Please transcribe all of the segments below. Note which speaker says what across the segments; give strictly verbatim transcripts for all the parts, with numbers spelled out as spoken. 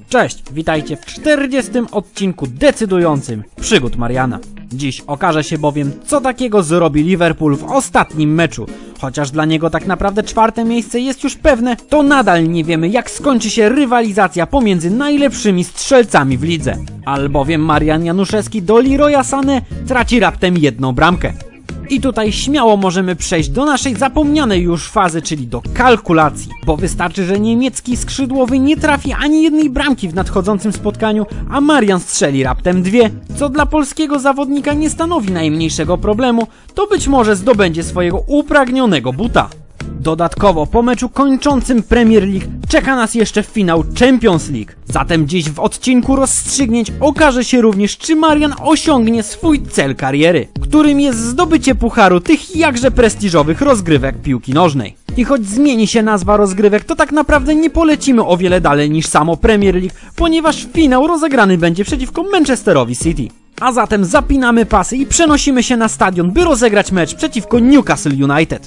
Speaker 1: Cześć, witajcie w czterdziestym odcinku decydującym przygód Mariana. Dziś okaże się bowiem, co takiego zrobi Liverpool w ostatnim meczu. Chociaż dla niego tak naprawdę czwarte miejsce jest już pewne, to nadal nie wiemy, jak skończy się rywalizacja pomiędzy najlepszymi strzelcami w lidze. Albowiem Marian Januszewski do Leroya Sané traci raptem jedną bramkę. I tutaj śmiało możemy przejść do naszej zapomnianej już fazy, czyli do kalkulacji. Bo wystarczy, że niemiecki skrzydłowy nie trafi ani jednej bramki w nadchodzącym spotkaniu, a Marian strzeli raptem dwie, co dla polskiego zawodnika nie stanowi najmniejszego problemu, to być może zdobędzie swojego upragnionego buta. Dodatkowo po meczu kończącym Premier League czeka nas jeszcze finał Champions League. Zatem dziś w odcinku rozstrzygnięć okaże się również, czy Marian osiągnie swój cel kariery, którym jest zdobycie pucharu tych jakże prestiżowych rozgrywek piłki nożnej. I choć zmieni się nazwa rozgrywek, to tak naprawdę nie polecimy o wiele dalej niż samo Premier League, ponieważ finał rozegrany będzie przeciwko Manchesterowi City. A zatem zapinamy pasy i przenosimy się na stadion, by rozegrać mecz przeciwko Newcastle United.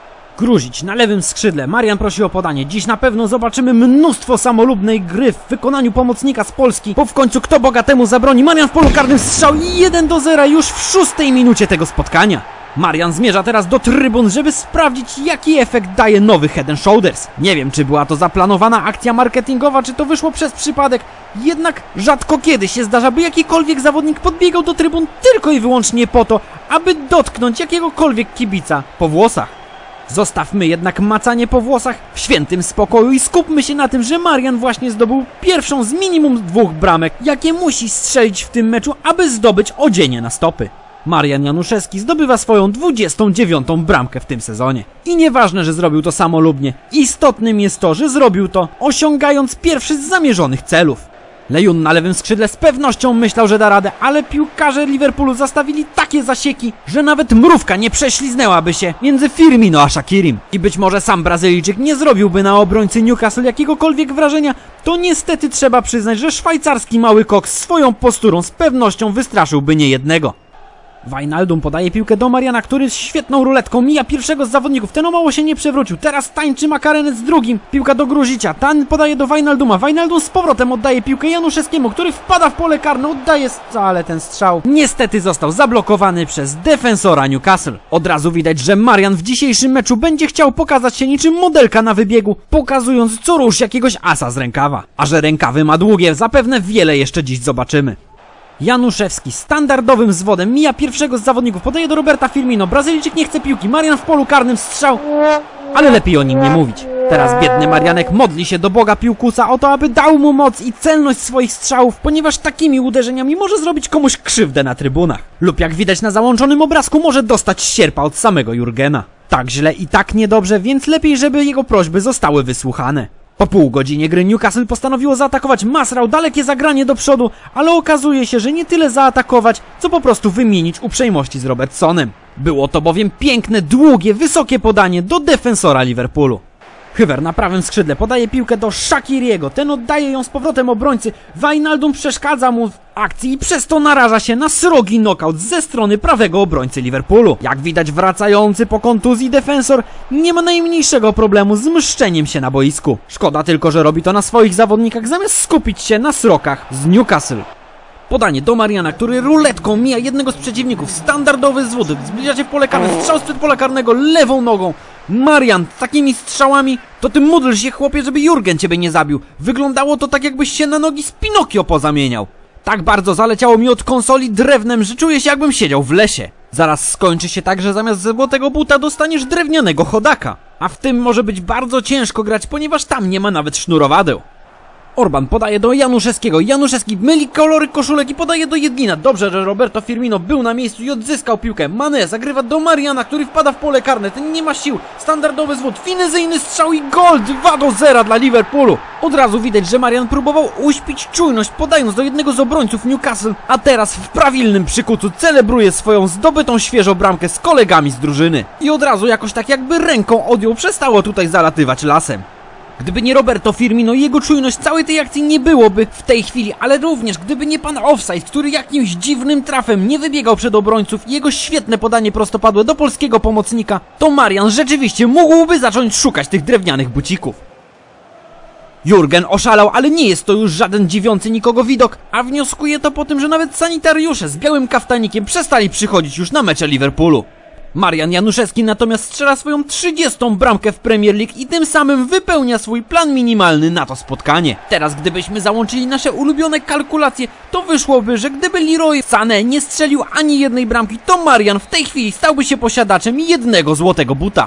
Speaker 1: Gruzić na lewym skrzydle, Marian prosi o podanie. Dziś na pewno zobaczymy mnóstwo samolubnej gry w wykonaniu pomocnika z Polski, bo w końcu kto bogatemu zabroni? Marian w polu karnym, strzał i jeden do zera już w szóstej minucie tego spotkania. Marian zmierza teraz do trybun, żeby sprawdzić, jaki efekt daje nowy Head and Shoulders. Nie wiem, czy była to zaplanowana akcja marketingowa, czy to wyszło przez przypadek, jednak rzadko kiedy się zdarza, by jakikolwiek zawodnik podbiegał do trybun tylko i wyłącznie po to, aby dotknąć jakiegokolwiek kibica po włosach. Zostawmy jednak macanie po włosach w świętym spokoju i skupmy się na tym, że Marian właśnie zdobył pierwszą z minimum dwóch bramek, jakie musi strzelić w tym meczu, aby zdobyć odzienie na stopy. Marian Januszewski zdobywa swoją dwudziestą dziewiątą bramkę w tym sezonie. I nieważne, że zrobił to samolubnie, istotnym jest to, że zrobił to osiągając pierwszy z zamierzonych celów. Lejun na lewym skrzydle z pewnością myślał, że da radę, ale piłkarze Liverpoolu zastawili takie zasieki, że nawet mrówka nie prześliznęłaby się między Firmino a Shakirim. I być może sam Brazylijczyk nie zrobiłby na obrońcy Newcastle jakiegokolwiek wrażenia, to niestety trzeba przyznać, że szwajcarski mały koks swoją posturą z pewnością wystraszyłby niejednego. Wijnaldum podaje piłkę do Mariana, który z świetną ruletką mija pierwszego z zawodników. Ten o mało się nie przewrócił. Teraz tańczy Makarenec z drugim. Piłka do Gruzicia. Tan podaje do Wijnalduma. Wijnaldum z powrotem oddaje piłkę Januszewskiemu, który wpada w pole karne. Oddaje, ale ten strzał niestety został zablokowany przez defensora Newcastle. Od razu widać, że Marian w dzisiejszym meczu będzie chciał pokazać się niczym modelka na wybiegu, pokazując co rusz jakiegoś asa z rękawa. A że rękawy ma długie, zapewne wiele jeszcze dziś zobaczymy. Januszewski standardowym zwodem mija pierwszego z zawodników, podaje do Roberta Firmino. Brazylijczyk nie chce piłki, Marian w polu karnym, strzał, ale lepiej o nim nie mówić. Teraz biedny Marianek modli się do Boga Piłkusa o to, aby dał mu moc i celność swoich strzałów, ponieważ takimi uderzeniami może zrobić komuś krzywdę na trybunach. Lub jak widać na załączonym obrazku, może dostać sierpa od samego Jurgena. Tak źle i tak niedobrze, więc lepiej, żeby jego prośby zostały wysłuchane. Po pół godzinie gry Newcastle postanowiło zaatakować. Masrał, dalekie zagranie do przodu, ale okazuje się, że nie tyle zaatakować, co po prostu wymienić uprzejmości z Robertsonem. Było to bowiem piękne, długie, wysokie podanie do defensora Liverpoolu. Hyver na prawym skrzydle podaje piłkę do Shaqiriego, ten oddaje ją z powrotem obrońcy. Wijnaldum przeszkadza mu w akcji i przez to naraża się na srogi knockout ze strony prawego obrońcy Liverpoolu. Jak widać, wracający po kontuzji defensor nie ma najmniejszego problemu z mszczeniem się na boisku. Szkoda tylko, że robi to na swoich zawodnikach zamiast skupić się na srokach z Newcastle. Podanie do Mariana, który ruletką mija jednego z przeciwników. Standardowy zwód, zbliża się w pole karne, strzał sprzed pola karnego lewą nogą. Marian, takimi strzałami to ty módl się, chłopie, żeby Jurgen ciebie nie zabił. Wyglądało to tak, jakbyś się na nogi z Pinokio pozamieniał. Tak bardzo zaleciało mi od konsoli drewnem, że czuję się, jakbym siedział w lesie. Zaraz skończy się tak, że zamiast złotego buta dostaniesz drewnianego chodaka. A w tym może być bardzo ciężko grać, ponieważ tam nie ma nawet sznurowadeł. Orban podaje do Januszewskiego. Januszewski myli kolory koszulek i podaje do Jedlina. Dobrze, że Roberto Firmino był na miejscu i odzyskał piłkę. Mané zagrywa do Mariana, który wpada w pole karne. Ten nie ma sił. Standardowy zwód, finezyjny strzał i gol. dwa do zera dla Liverpoolu. Od razu widać, że Marian próbował uśpić czujność, podając do jednego z obrońców Newcastle, a teraz w prawilnym przykucu celebruje swoją zdobytą świeżo bramkę z kolegami z drużyny. I od razu jakoś tak jakby ręką odjął, przestało tutaj zalatywać lasem. Gdyby nie Roberto Firmino i jego czujność, całej tej akcji nie byłoby w tej chwili, ale również gdyby nie pan offside, który jakimś dziwnym trafem nie wybiegał przed obrońców i jego świetne podanie prostopadłe do polskiego pomocnika, to Marian rzeczywiście mógłby zacząć szukać tych drewnianych bucików. Jurgen oszalał, ale nie jest to już żaden dziwiący nikogo widok, a wnioskuje to po tym, że nawet sanitariusze z białym kaftanikiem przestali przychodzić już na mecze Liverpoolu. Marian Januszewski natomiast strzela swoją trzydziestą bramkę w Premier League i tym samym wypełnia swój plan minimalny na to spotkanie. Teraz gdybyśmy załączyli nasze ulubione kalkulacje, to wyszłoby, że gdyby Leroy Sané nie strzelił ani jednej bramki, to Marian w tej chwili stałby się posiadaczem jednego złotego buta.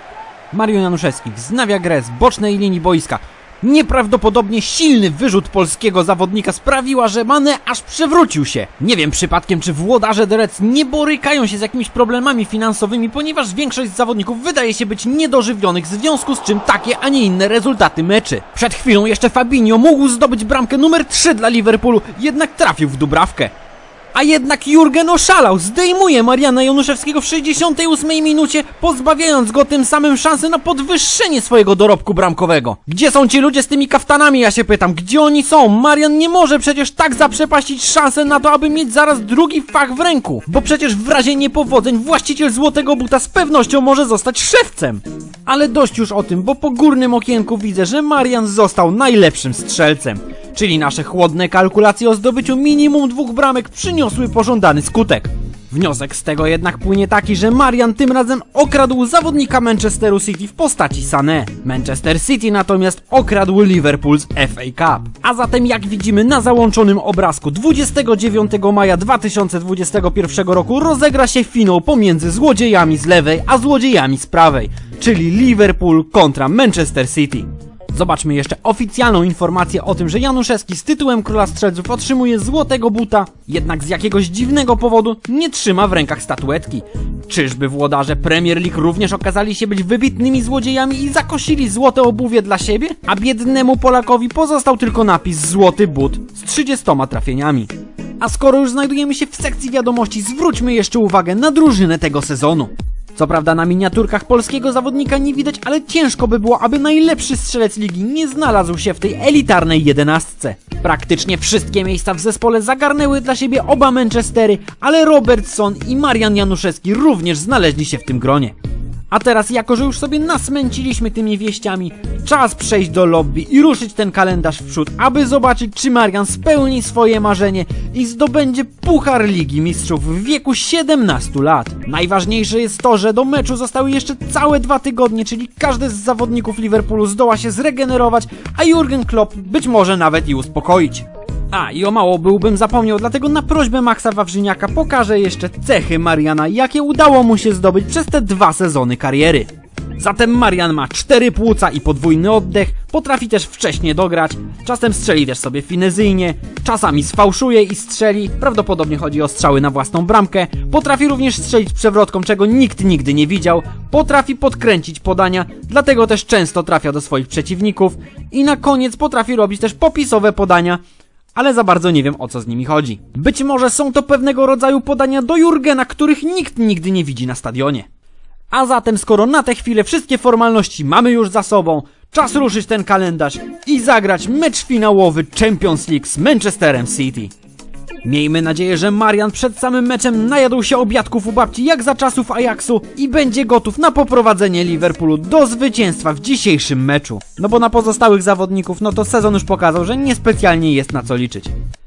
Speaker 1: Marian Januszewski wznawia grę z bocznej linii boiska. Nieprawdopodobnie silny wyrzut polskiego zawodnika sprawiła, że Mané aż przewrócił się. Nie wiem przypadkiem, czy włodarze The Reds nie borykają się z jakimiś problemami finansowymi, ponieważ większość z zawodników wydaje się być niedożywionych, w związku z czym takie, a nie inne rezultaty meczy. Przed chwilą jeszcze Fabinho mógł zdobyć bramkę numer trzy dla Liverpoolu, jednak trafił w Dubrawkę. A jednak Jurgen oszalał, zdejmuje Mariana Januszewskiego w sześćdziesiątej ósmej minucie, pozbawiając go tym samym szansy na podwyższenie swojego dorobku bramkowego. Gdzie są ci ludzie z tymi kaftanami, ja się pytam, gdzie oni są? Marian nie może przecież tak zaprzepaścić szansę na to, aby mieć zaraz drugi fach w ręku, bo przecież w razie niepowodzeń właściciel złotego buta z pewnością może zostać szewcem. Ale dość już o tym, bo po górnym okienku widzę, że Marian został najlepszym strzelcem. Czyli nasze chłodne kalkulacje o zdobyciu minimum dwóch bramek przyniosły pożądany skutek. Wniosek z tego jednak płynie taki, że Marian tym razem okradł zawodnika Manchesteru City w postaci Sané. Manchester City natomiast okradł Liverpool z F A Cup. A zatem jak widzimy na załączonym obrazku, dwudziestego dziewiątego maja dwa tysiące dwudziestego pierwszego roku rozegra się finał pomiędzy złodziejami z lewej a złodziejami z prawej, czyli Liverpool kontra Manchester City. Zobaczmy jeszcze oficjalną informację o tym, że Januszewski z tytułem Króla Strzelców otrzymuje złotego buta, jednak z jakiegoś dziwnego powodu nie trzyma w rękach statuetki. Czyżby włodarze Premier League również okazali się być wybitnymi złodziejami i zakosili złote obuwie dla siebie? A biednemu Polakowi pozostał tylko napis złoty but z trzydziestoma trafieniami. A skoro już znajdujemy się w sekcji wiadomości, zwróćmy jeszcze uwagę na drużynę tego sezonu. Co prawda na miniaturkach polskiego zawodnika nie widać, ale ciężko by było, aby najlepszy strzelec ligi nie znalazł się w tej elitarnej jedenastce. Praktycznie wszystkie miejsca w zespole zagarnęły dla siebie oba Manchestery, ale Robertson i Marian Januszewski również znaleźli się w tym gronie. A teraz, jako że już sobie nasmęciliśmy tymi wieściami, czas przejść do lobby i ruszyć ten kalendarz w przód, aby zobaczyć, czy Marian spełni swoje marzenie i zdobędzie Puchar Ligi Mistrzów w wieku siedemnastu lat. Najważniejsze jest to, że do meczu zostały jeszcze całe dwa tygodnie, czyli każdy z zawodników Liverpoolu zdoła się zregenerować, a Jurgen Klopp być może nawet i uspokoić. A, i o mało byłbym zapomniał, dlatego na prośbę Maxa Wawrzyniaka pokażę jeszcze cechy Mariana, jakie udało mu się zdobyć przez te dwa sezony kariery. Zatem Marian ma cztery płuca i podwójny oddech, potrafi też wcześnie dograć, czasem strzeli też sobie finezyjnie, czasami sfałszuje i strzeli, prawdopodobnie chodzi o strzały na własną bramkę, potrafi również strzelić przewrotką, czego nikt nigdy nie widział, potrafi podkręcić podania, dlatego też często trafia do swoich przeciwników i na koniec potrafi robić też popisowe podania, ale za bardzo nie wiem, o co z nimi chodzi. Być może są to pewnego rodzaju podania do Jurgena, których nikt nigdy nie widzi na stadionie. A zatem, skoro na tę chwilę wszystkie formalności mamy już za sobą, czas ruszyć ten kalendarz i zagrać mecz finałowy Champions League z Manchesterem City. Miejmy nadzieję, że Marian przed samym meczem najadł się obiadków u babci jak za czasów Ajaxu i będzie gotów na poprowadzenie Liverpoolu do zwycięstwa w dzisiejszym meczu. No bo na pozostałych zawodników, no to sezon już pokazał, że niespecjalnie jest na co liczyć.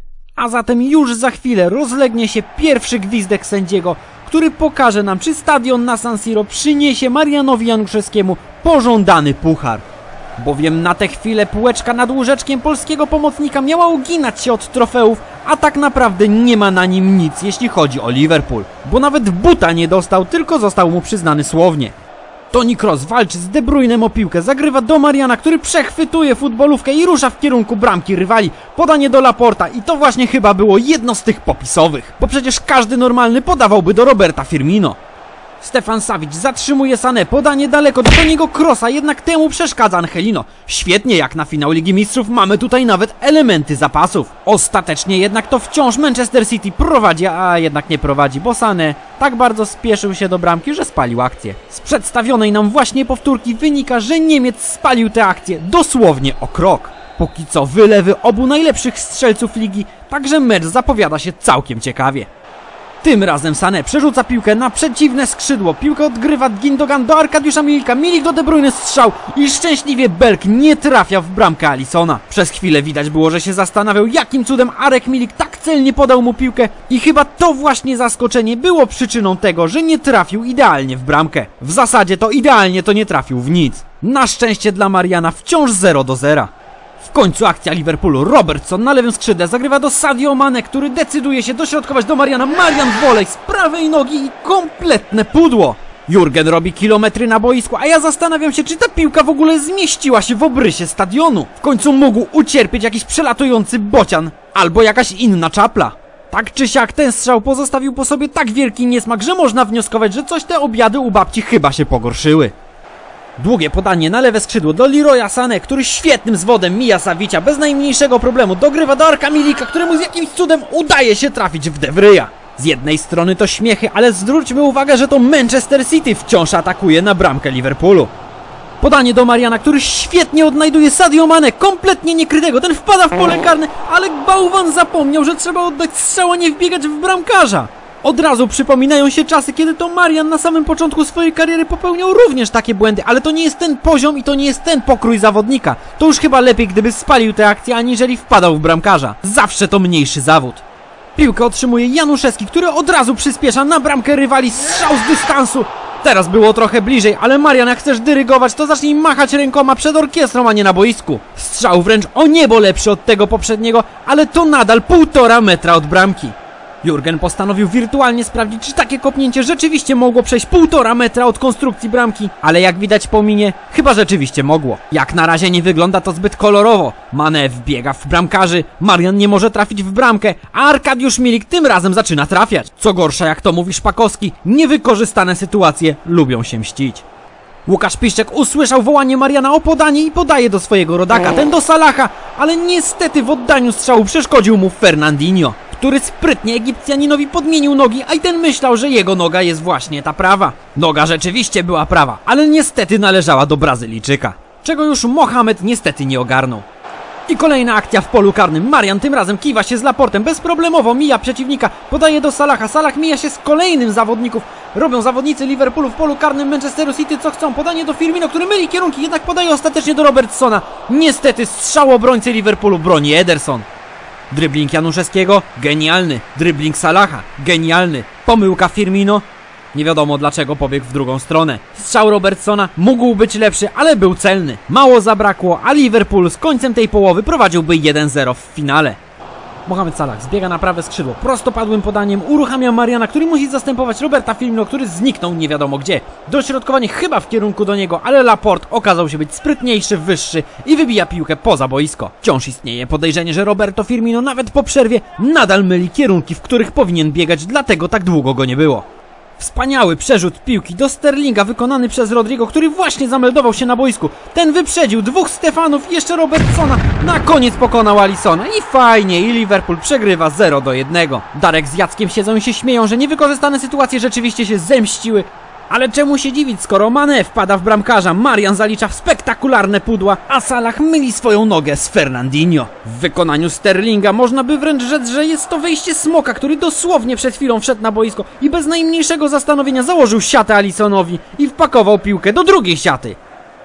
Speaker 1: A zatem już za chwilę rozlegnie się pierwszy gwizdek sędziego, który pokaże nam, czy stadion na San Siro przyniesie Marianowi Januszewskiemu pożądany puchar. Bowiem na tę chwilę półeczka nad łóżeczkiem polskiego pomocnika miała uginać się od trofeów, a tak naprawdę nie ma na nim nic, jeśli chodzi o Liverpool. Bo nawet buta nie dostał, tylko został mu przyznany słownie. Toni Kroos walczy z De Bruynem o piłkę, zagrywa do Mariana, który przechwytuje futbolówkę i rusza w kierunku bramki rywali. Podanie do Laporta i to właśnie chyba było jedno z tych popisowych, bo przecież każdy normalny podawałby do Roberta Firmino. Stefan Savic zatrzymuje Sané, podanie daleko do Toniego Kroosa, jednak temu przeszkadza Angelino. Świetnie, jak na finał Ligi Mistrzów mamy tutaj nawet elementy zapasów. Ostatecznie jednak to wciąż Manchester City prowadzi, a jednak nie prowadzi, bo Sané tak bardzo spieszył się do bramki, że spalił akcję. Z przedstawionej nam właśnie powtórki wynika, że Niemiec spalił tę akcję dosłownie o krok. Póki co wylewy obu najlepszych strzelców ligi, także mecz zapowiada się całkiem ciekawie. Tym razem Sané przerzuca piłkę na przeciwne skrzydło. Piłkę odgrywa Gindogan do Arkadiusza Milika. Milik do De Bruyne, strzał i szczęśliwie Belk nie trafia w bramkę Alissona. Przez chwilę widać było, że się zastanawiał, jakim cudem Arek Milik tak celnie podał mu piłkę i chyba to właśnie zaskoczenie było przyczyną tego, że nie trafił idealnie w bramkę. W zasadzie to idealnie to nie trafił w nic. Na szczęście dla Mariana wciąż zero do zera. W końcu akcja Liverpoolu. Robertson na lewym skrzydle zagrywa do Sadio Mane, który decyduje się dośrodkować do Mariana. Marian volej z prawej nogi i kompletne pudło. Jurgen robi kilometry na boisku, a ja zastanawiam się, czy ta piłka w ogóle zmieściła się w obrysie stadionu. W końcu mógł ucierpieć jakiś przelatujący bocian albo jakaś inna czapla. Tak czy siak ten strzał pozostawił po sobie tak wielki niesmak, że można wnioskować, że coś te obiady u babci chyba się pogorszyły. Długie podanie na lewe skrzydło do Leroya Sané, który świetnym zwodem mija Savicia bez najmniejszego problemu. Dogrywa do Arka Milika, któremu z jakimś cudem udaje się trafić w De Vrija. Z jednej strony to śmiechy, ale zwróćmy uwagę, że to Manchester City wciąż atakuje na bramkę Liverpoolu. Podanie do Mariana, który świetnie odnajduje Sadio Mane, kompletnie niekrytego. Ten wpada w pole karne, ale bałwan zapomniał, że trzeba oddać strzał, a nie wbiegać w bramkarza. Od razu przypominają się czasy, kiedy to Marian na samym początku swojej kariery popełniał również takie błędy, ale to nie jest ten poziom i to nie jest ten pokrój zawodnika. To już chyba lepiej, gdyby spalił tę akcję, aniżeli wpadał w bramkarza. Zawsze to mniejszy zawód. Piłkę otrzymuje Januszewski, który od razu przyspiesza na bramkę rywali, strzał z dystansu. Teraz było trochę bliżej, ale Marian, jak chcesz dyrygować, to zacznij machać rękoma przed orkiestrą, a nie na boisku. Strzał wręcz o niebo lepszy od tego poprzedniego, ale to nadal półtora metra od bramki. Jurgen postanowił wirtualnie sprawdzić, czy takie kopnięcie rzeczywiście mogło przejść półtora metra od konstrukcji bramki, ale jak widać po minie, chyba rzeczywiście mogło. Jak na razie nie wygląda to zbyt kolorowo. Mane wbiega w bramkarzy, Marian nie może trafić w bramkę, a Arkadiusz Milik tym razem zaczyna trafiać. Co gorsza, jak to mówi Szpakowski, niewykorzystane sytuacje lubią się mścić. Łukasz Piszczek usłyszał wołanie Mariana o podanie i podaje do swojego rodaka, ten do Salaha, ale niestety w oddaniu strzału przeszkodził mu Fernandinho, który sprytnie Egipcjaninowi podmienił nogi, a i ten myślał, że jego noga jest właśnie ta prawa. Noga rzeczywiście była prawa, ale niestety należała do Brazylijczyka, czego już Mohamed niestety nie ogarnął. I kolejna akcja w polu karnym. Marian tym razem kiwa się z Laportem, bezproblemowo mija przeciwnika, podaje do Salaha. Salah mija się z kolejnym z zawodników. Robią zawodnicy Liverpoolu w polu karnym Manchesteru City co chcą. Podanie do Firmino, który myli kierunki, jednak podaje ostatecznie do Robertsona. Niestety strzał obrońcy Liverpoolu broni Ederson. Dribbling Januszewskiego, genialny. Dribbling Salaha, genialny. Pomyłka Firmino. Nie wiadomo dlaczego pobiegł w drugą stronę. Strzał Robertsona mógł być lepszy, ale był celny. Mało zabrakło, a Liverpool z końcem tej połowy prowadziłby jeden zero w finale. Mohamed Salah zbiega na prawe skrzydło, prostopadłym podaniem uruchamia Mariana, który musi zastępować Roberta Firmino, który zniknął nie wiadomo gdzie. Dośrodkowanie chyba w kierunku do niego, ale Laporte okazał się być sprytniejszy, wyższy i wybija piłkę poza boisko. Wciąż istnieje podejrzenie, że Roberto Firmino nawet po przerwie nadal myli kierunki, w których powinien biegać, dlatego tak długo go nie było. Wspaniały przerzut piłki do Sterlinga wykonany przez Rodrigo, który właśnie zameldował się na boisku. Ten wyprzedził dwóch Stefanów i jeszcze Robertsona. Na koniec pokonał Alissona i fajnie, i Liverpool przegrywa zero do jednego. Darek z Jackiem siedzą i się śmieją, że niewykorzystane sytuacje rzeczywiście się zemściły. Ale czemu się dziwić, skoro Mane wpada w bramkarza, Marian zalicza spektakularne pudła, a Salah myli swoją nogę z Fernandinho. W wykonaniu Sterlinga można by wręcz rzec, że jest to wejście smoka, który dosłownie przed chwilą wszedł na boisko i bez najmniejszego zastanowienia założył siatę Alissonowi i wpakował piłkę do drugiej siaty.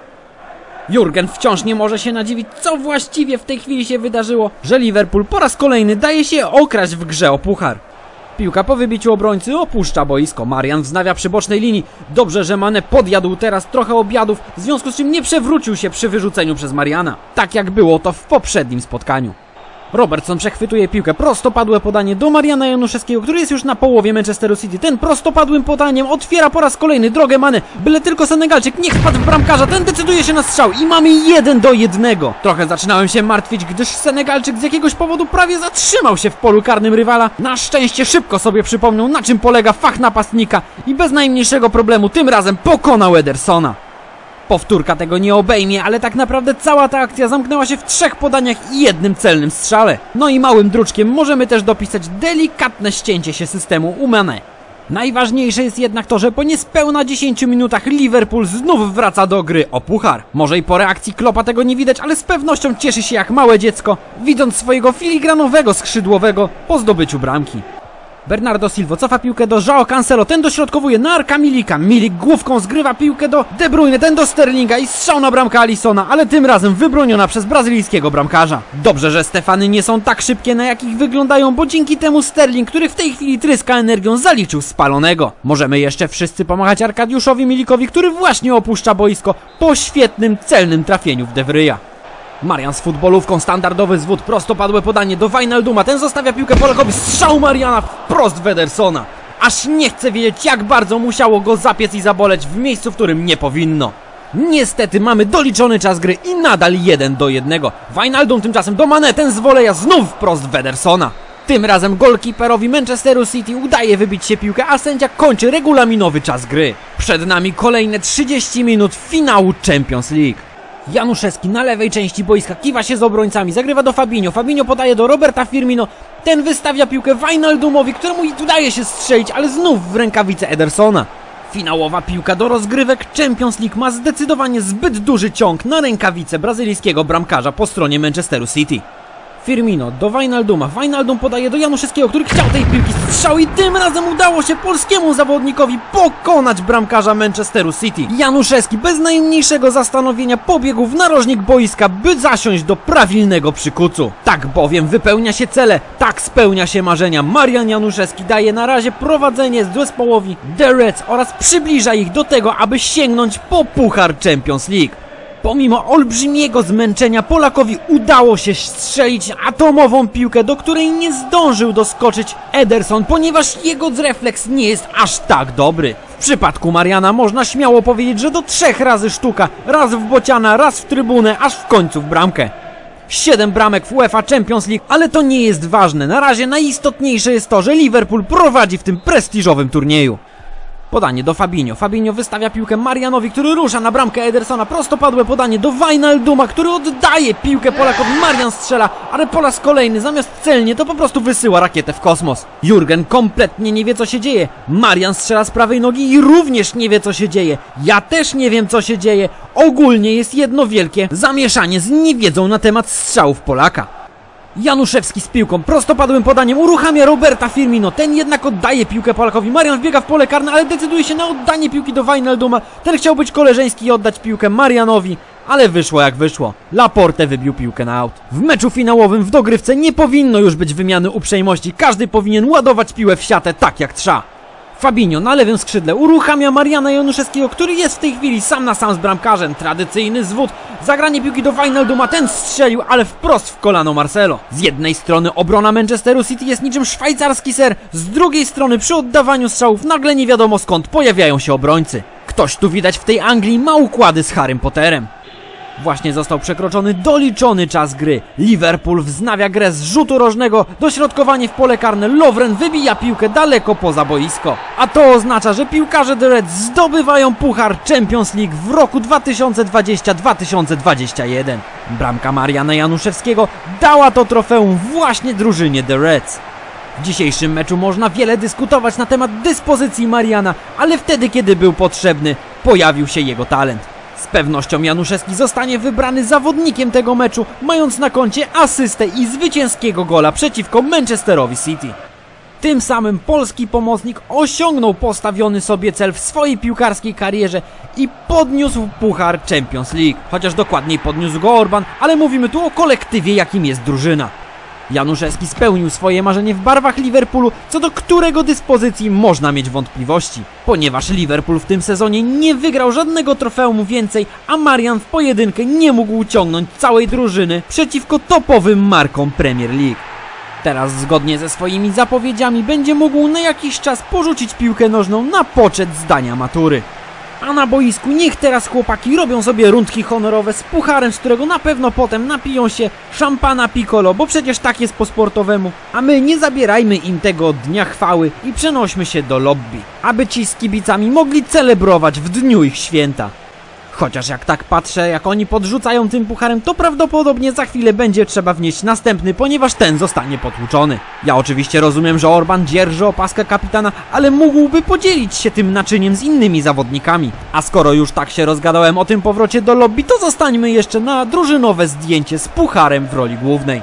Speaker 1: Jurgen wciąż nie może się nadziwić, co właściwie w tej chwili się wydarzyło, że Liverpool po raz kolejny daje się okraść w grze o puchar. Piłka po wybiciu obrońcy opuszcza boisko. Marian wznawia przy bocznej linii. Dobrze, że Mane podjadł teraz trochę obiadów, w związku z czym nie przewrócił się przy wyrzuceniu przez Mariana, tak jak było to w poprzednim spotkaniu. Robertson przechwytuje piłkę, prostopadłe podanie do Mariana Januszewskiego, który jest już na połowie Manchesteru City. Ten prostopadłym podaniem otwiera po raz kolejny drogę Mane, byle tylko Senegalczyk nie wpadł w bramkarza, ten decyduje się na strzał i mamy jeden do jednego. Trochę zaczynałem się martwić, gdyż Senegalczyk z jakiegoś powodu prawie zatrzymał się w polu karnym rywala. Na szczęście szybko sobie przypomniał, na czym polega fach napastnika i bez najmniejszego problemu tym razem pokonał Edersona. Powtórka tego nie obejmie, ale tak naprawdę cała ta akcja zamknęła się w trzech podaniach i jednym celnym strzale. No i małym druczkiem możemy też dopisać delikatne ścięcie się systemu u Mane. Najważniejsze jest jednak to, że po niespełna dziesięciu minutach Liverpool znów wraca do gry o puchar. Może i po reakcji Kloppa tego nie widać, ale z pewnością cieszy się jak małe dziecko, widząc swojego filigranowego skrzydłowego po zdobyciu bramki. Bernardo Silva cofa piłkę do João Cancelo, ten dośrodkowuje na Arka Milika. Milik główką zgrywa piłkę do De Bruyne, ten do Sterlinga i strzał na bramkę Alissona, ale tym razem wybroniona przez brazylijskiego bramkarza. Dobrze, że Stefany nie są tak szybkie, na jakich wyglądają, bo dzięki temu Sterling, który w tej chwili tryska energią, zaliczył spalonego. Możemy jeszcze wszyscy pomachać Arkadiuszowi Milikowi, który właśnie opuszcza boisko po świetnym, celnym trafieniu w De Vrija. Marian z futbolówką, standardowy zwód, prostopadłe podanie do Wijnalduma, ten zostawia piłkę Polakowi, strzał Mariana wprost w Edersona. Aż nie chcę wiedzieć, jak bardzo musiało go zapiec i zaboleć w miejscu, w którym nie powinno. Niestety mamy doliczony czas gry i nadal jeden do jednego. Wijnaldum tymczasem do Mané, ten z woleja znów wprost w Edersona. Tym razem golkiperowi Manchesteru City udaje wybić się piłkę, a sędzia kończy regulaminowy czas gry. Przed nami kolejne trzydzieści minut finału Champions League. Januszewski na lewej części boiska kiwa się z obrońcami, zagrywa do Fabinho, Fabinho podaje do Roberta Firmino, ten wystawia piłkę Wijnaldumowi, któremu udaje się strzelić, ale znów w rękawice Edersona. Finałowa piłka do rozgrywek Champions League ma zdecydowanie zbyt duży ciąg na rękawice brazylijskiego bramkarza po stronie Manchesteru City. Firmino do Wijnalduma, Wijnaldum podaje do Januszewskiego, który chciał tej piłki, strzał i tym razem udało się polskiemu zawodnikowi pokonać bramkarza Manchesteru City. Januszewski bez najmniejszego zastanowienia pobiegł w narożnik boiska, by zasiąść do prawilnego przykucu. Tak bowiem wypełnia się cele, tak spełnia się marzenia. Marian Januszewski daje na razie prowadzenie zespołowi The Reds oraz przybliża ich do tego, aby sięgnąć po puchar Champions League. Pomimo olbrzymiego zmęczenia Polakowi udało się strzelić atomową piłkę, do której nie zdążył doskoczyć Ederson, ponieważ jego refleks nie jest aż tak dobry. W przypadku Mariana można śmiało powiedzieć, że do trzech razy sztuka, raz w bociana, raz w trybunę, aż w końcu w bramkę. Siedem bramek w UEFA Champions League, ale to nie jest ważne. Na razie najistotniejsze jest to, że Liverpool prowadzi w tym prestiżowym turnieju. Podanie do Fabinho. Fabinho wystawia piłkę Marianowi, który rusza na bramkę Edersona. Prostopadłe podanie do Wijnalduma, który oddaje piłkę Polakowi. Marian strzela, ale po raz kolejny zamiast celnie to po prostu wysyła rakietę w kosmos. Jurgen kompletnie nie wie, co się dzieje. Marian strzela z prawej nogi i również nie wie, co się dzieje. Ja też nie wiem, co się dzieje. Ogólnie jest jedno wielkie zamieszanie z niewiedzą na temat strzałów Polaka. Januszewski z piłką, prostopadłym podaniem uruchamia Roberta Firmino, ten jednak oddaje piłkę Polakowi. Marian wbiega w pole karne, ale decyduje się na oddanie piłki do Wijnalduma. Ten chciał być koleżeński i oddać piłkę Marianowi, ale wyszło jak wyszło. Laporte wybił piłkę na aut. W meczu finałowym w dogrywce nie powinno już być wymiany uprzejmości, każdy powinien ładować piłę w siatę tak jak trza. Fabinho na lewym skrzydle uruchamia Mariana Januszewskiego, który jest w tej chwili sam na sam z bramkarzem. Tradycyjny zwód, zagranie piłki do Wijnalduma, ten strzelił, ale wprost w kolano Marcelo. Z jednej strony obrona Manchesteru City jest niczym szwajcarski ser, z drugiej strony przy oddawaniu strzałów nagle nie wiadomo skąd pojawiają się obrońcy. Ktoś tu widać w tej Anglii ma układy z Harrym Potterem. Właśnie został przekroczony doliczony czas gry. Liverpool wznawia grę z rzutu rożnego, dośrodkowanie w pole karne, Lovren wybija piłkę daleko poza boisko. A to oznacza, że piłkarze The Reds zdobywają puchar Champions League w roku dwa tysiące dwudziestym dwa tysiące dwudziestym pierwszym. Bramka Mariana Januszewskiego dała to trofeum właśnie drużynie The Reds. W dzisiejszym meczu można wiele dyskutować na temat dyspozycji Mariana, ale wtedy, kiedy był potrzebny, pojawił się jego talent. Z pewnością Januszewski zostanie wybrany zawodnikiem tego meczu, mając na koncie asystę i zwycięskiego gola przeciwko Manchesterowi City. Tym samym polski pomocnik osiągnął postawiony sobie cel w swojej piłkarskiej karierze i podniósł puchar Champions League. Chociaż dokładniej podniósł go Orban, ale mówimy tu o kolektywie, jakim jest drużyna. Januszewski spełnił swoje marzenie w barwach Liverpoolu, co do którego dyspozycji można mieć wątpliwości. Ponieważ Liverpool w tym sezonie nie wygrał żadnego trofeum więcej, a Marian w pojedynkę nie mógł ciągnąć całej drużyny przeciwko topowym markom Premier League. Teraz zgodnie ze swoimi zapowiedziami będzie mógł na jakiś czas porzucić piłkę nożną na poczet zdania matury. A na boisku niech teraz chłopaki robią sobie rundki honorowe z pucharem, z którego na pewno potem napiją się szampana piccolo, bo przecież tak jest po sportowemu. A my nie zabierajmy im tego dnia chwały i przenośmy się do lobby, aby ci z kibicami mogli celebrować w dniu ich święta. Chociaż jak tak patrzę, jak oni podrzucają tym pucharem, to prawdopodobnie za chwilę będzie trzeba wnieść następny, ponieważ ten zostanie potłuczony. Ja oczywiście rozumiem, że Orban dzierży opaskę kapitana, ale mógłby podzielić się tym naczyniem z innymi zawodnikami. A skoro już tak się rozgadałem o tym powrocie do lobby, to zostańmy jeszcze na drużynowe zdjęcie z pucharem w roli głównej.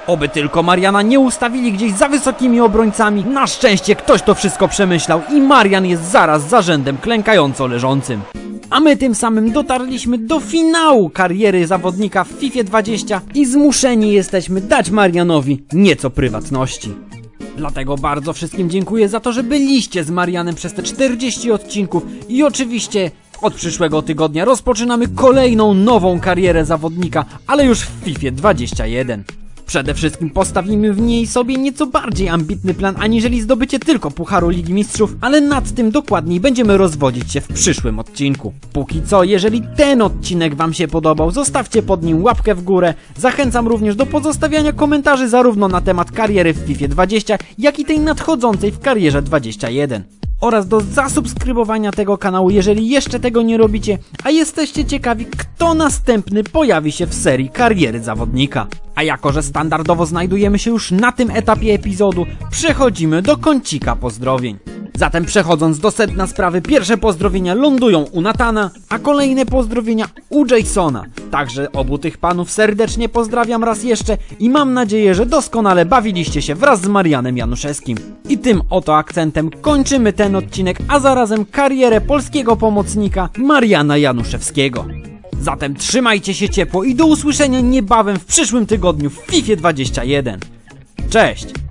Speaker 1: Oby tylko Mariana nie ustawili gdzieś za wysokimi obrońcami. Na szczęście ktoś to wszystko przemyślał i Marian jest zaraz za rzędem klękająco leżącym. A my tym samym dotarliśmy do finału kariery zawodnika w FIFA dwadzieścia i zmuszeni jesteśmy dać Marianowi nieco prywatności. Dlatego bardzo wszystkim dziękuję za to, że byliście z Marianem przez te czterdzieści odcinków i oczywiście od przyszłego tygodnia rozpoczynamy kolejną nową karierę zawodnika, ale już w FIFA dwadzieścia jeden. Przede wszystkim postawimy w niej sobie nieco bardziej ambitny plan aniżeli zdobycie tylko Pucharu Ligi Mistrzów, ale nad tym dokładniej będziemy rozwodzić się w przyszłym odcinku. Póki co, jeżeli ten odcinek wam się podobał, zostawcie pod nim łapkę w górę. Zachęcam również do pozostawiania komentarzy zarówno na temat kariery w FIFA dwadzieścia, jak i tej nadchodzącej w karierze dwadzieścia jeden. Oraz do zasubskrybowania tego kanału, jeżeli jeszcze tego nie robicie, a jesteście ciekawi, kto następny pojawi się w serii kariery zawodnika. A jako że standardowo znajdujemy się już na tym etapie epizodu, przechodzimy do kącika pozdrowień. Zatem przechodząc do sedna sprawy, pierwsze pozdrowienia lądują u Natana, a kolejne pozdrowienia u Jasona. Także obu tych panów serdecznie pozdrawiam raz jeszcze i mam nadzieję, że doskonale bawiliście się wraz z Marianem Januszewskim. I tym oto akcentem kończymy ten odcinek, a zarazem karierę polskiego pomocnika Mariana Januszewskiego. Zatem trzymajcie się ciepło i do usłyszenia niebawem w przyszłym tygodniu w FIFA dwadzieścia jeden. Cześć!